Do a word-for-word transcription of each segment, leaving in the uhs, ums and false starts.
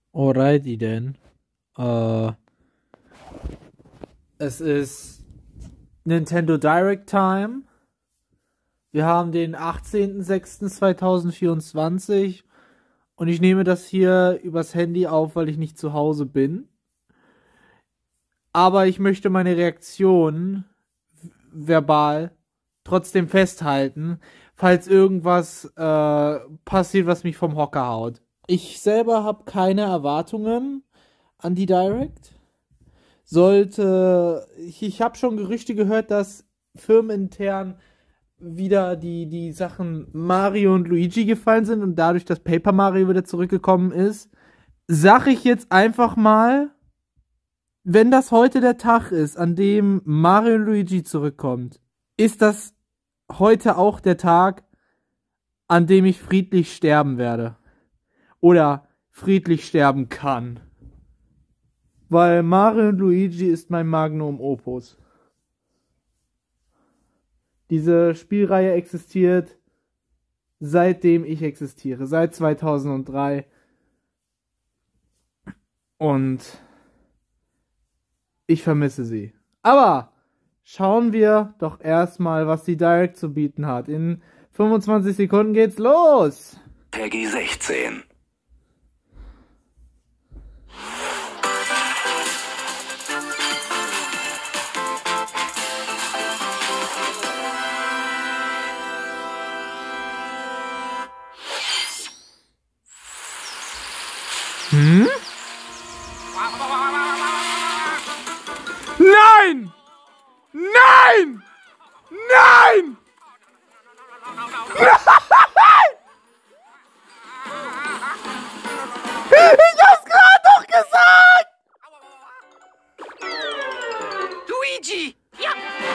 Alrighty denn. Äh, es ist Nintendo Direct Time. Wir haben den achtzehnten sechsten zweitausendvierundzwanzig und ich nehme das hier übers Handy auf, weil ich nicht zu Hause bin. Aber ich möchte meine Reaktion verbal trotzdem festhalten, falls irgendwas äh, passiert, was mich vom Hocker haut. Ich selber habe keine Erwartungen an die Direct. Sollte, ich, ich habe schon Gerüchte gehört, dass firmenintern wieder die, die Sachen Mario und Luigi gefallen sind und dadurch, dass Paper Mario wieder zurückgekommen ist, sag ich jetzt einfach mal, wenn das heute der Tag ist, an dem Mario und Luigi zurückkommt, ist das heute auch der Tag, an dem ich friedlich sterben werde. Oder friedlich sterben kann. Weil Mario und Luigi ist mein Magnum Opus. Diese Spielreihe existiert seitdem ich existiere. Seit zweitausenddrei. Und ich vermisse sie. Aber schauen wir doch erstmal, was die Direct zu bieten hat. In fünfundzwanzig Sekunden geht's los. Peggy sechzehn. Hm? Nein! Nein! Nein! Ich hab's gerade doch gesagt! Luigi! Ja!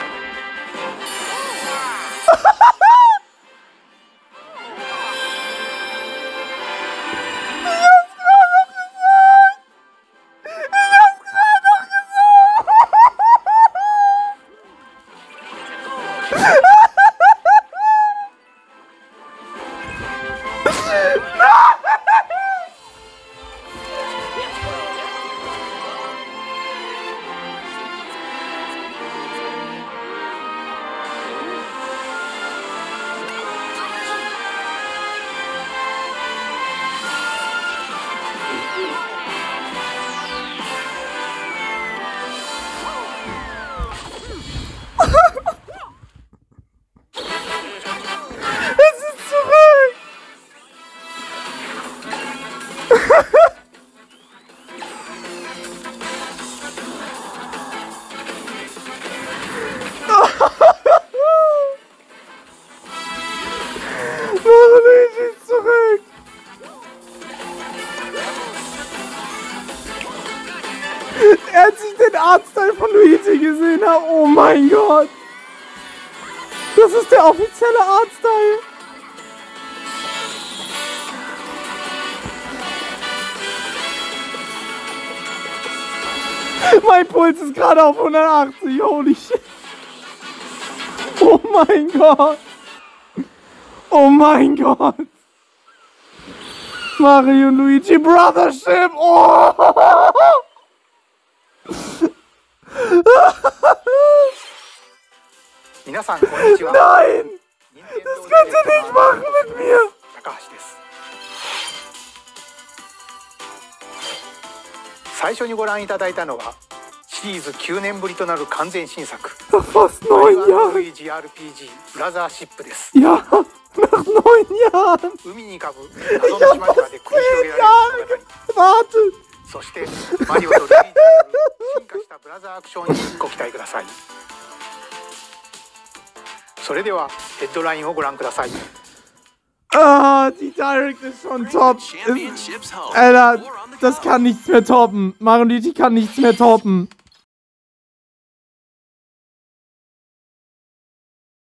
Luigi ist zurück! Als ich den Artstyle von Luigi gesehen habe, oh mein Gott! Das ist der offizielle Artstyle! Mein Puls ist gerade auf hundertachtzig, holy shit! Oh mein Gott! Oh mein Gott! Mario und Luigi Brothership! Oh! Nein! Das könnt ihr nicht machen mit mir! 最初にご覧いただいたのはシリーズきゅうねんぶりとなる完全新作 Fast neun Jahre! Luigi アールピージー ブラザーシップです Ja, nach neun Jahren! 海に浮かぶ謎の島々で繰り広げられる物語 Warte! そしてマリオとルイージによる進化したブラザーアクションにご期待くださいそれではヘッドラインをご覧ください Ah, die Direct ist schon top. Ist, Alter, das kann nichts mehr toppen. Mario und Luigi kann nichts mehr toppen.